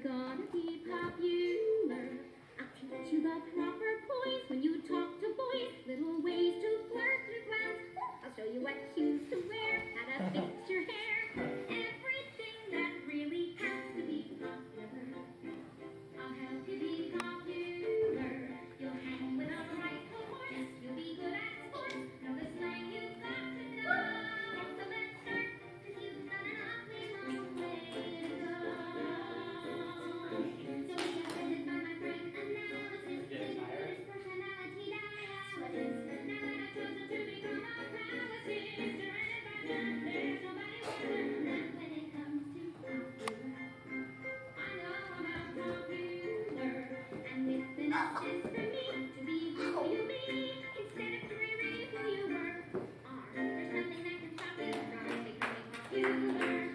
gonna be popular. I'll teach you the proper poise when you talk to boys. Little ways to flirt and glance. I'll show you what shoes to wear, how to fix your hair. Everything that really counts to be popular. I'll help you be popular. You'll hang with a right horse. You'll be good at sports. Know the slang you've got to know. So let's start, 'cause you've got an awfully long way to go. So we presented by my friend analysis. His personality dialysis. Now that I've chosen to become a palace sister, and if I'm not, there's nobody better than that when it comes to popular. I know I'm popular, and this is for me to be who you be instead of to remain who you were. There's nothing that can stop you from becoming popular.